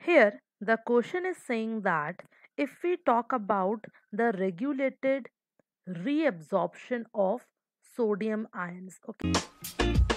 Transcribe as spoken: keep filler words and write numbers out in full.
Here, the question is saying that if we talk about the regulated reabsorption of sodium ions, okay.